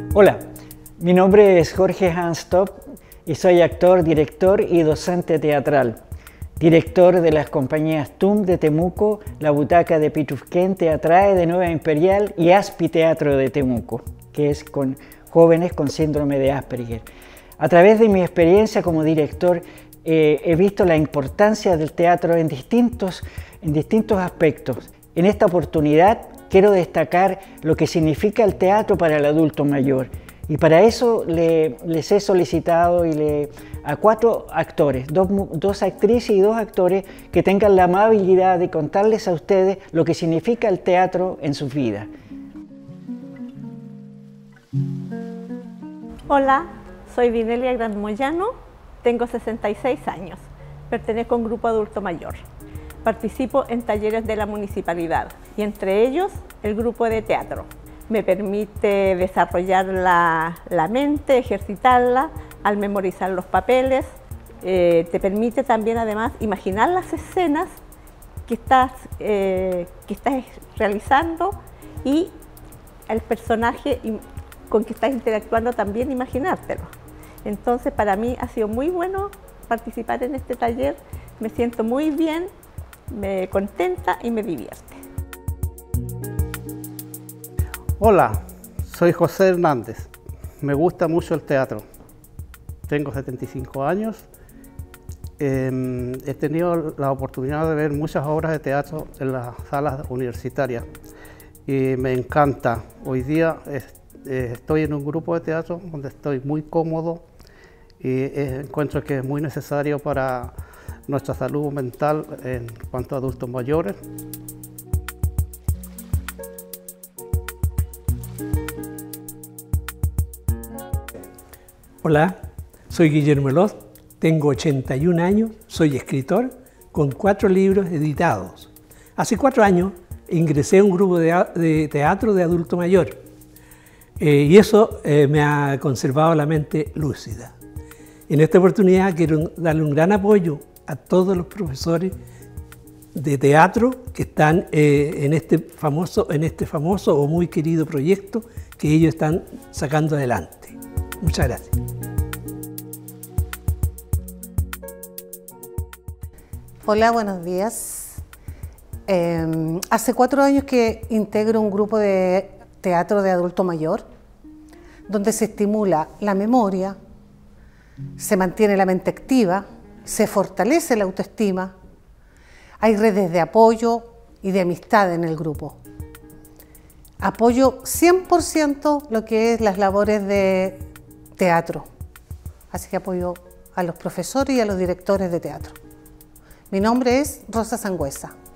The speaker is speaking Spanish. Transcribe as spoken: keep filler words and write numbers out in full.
Hola, mi nombre es Jorge Hans Top y soy actor, director y docente teatral. Director de las compañías T U M de Temuco, La Butaca de Pitufquén Teatrae de Nueva Imperial y Aspi Teatro de Temuco, que es con jóvenes con síndrome de Asperger. A través de mi experiencia como director eh, he visto la importancia del teatro en distintos, en distintos aspectos. En esta oportunidad quiero destacar lo que significa el teatro para el adulto mayor. Y para eso le, les he solicitado y le, a cuatro actores, dos, dos actrices y dos actores que tengan la amabilidad de contarles a ustedes lo que significa el teatro en sus vidas. Hola, soy Dinelia Gran Moyano, tengo sesenta y seis años, pertenezco a un grupo adulto mayor. Participo en talleres de la municipalidad y entre ellos el grupo de teatro. Me permite desarrollar la, la mente, ejercitarla al memorizar los papeles. Eh, te permite también además imaginar las escenas que estás, eh, que estás realizando y el personaje con que estás interactuando también imaginártelo. Entonces para mí ha sido muy bueno participar en este taller, me siento muy bien, me contenta y me divierte. Hola, soy José Hernández. Me gusta mucho el teatro. Tengo setenta y cinco años. Eh, he tenido la oportunidad de ver muchas obras de teatro en las salas universitarias y me encanta. Hoy día es, eh, estoy en un grupo de teatro donde estoy muy cómodo y eh, encuentro que es muy necesario para nuestra salud mental en cuanto a adultos mayores. Hola, soy Guillermo Eloz, tengo ochenta y un años, soy escritor con cuatro libros editados. Hace cuatro años ingresé a un grupo de, de teatro de adulto mayor eh, y eso eh, me ha conservado la mente lúcida. En esta oportunidad quiero darle un gran apoyo a todos los profesores de teatro que están eh, en, este famoso, en este famoso o muy querido proyecto que ellos están sacando adelante. Muchas gracias. Hola, buenos días. Eh, hace cuatro años que integro un grupo de teatro de adulto mayor, donde se estimula la memoria, se mantiene la mente activa, se fortalece la autoestima, hay redes de apoyo y de amistad en el grupo. Apoyo cien por ciento lo que es las labores de teatro, así que apoyo a los profesores y a los directores de teatro. Mi nombre es Rosa Sangüesa.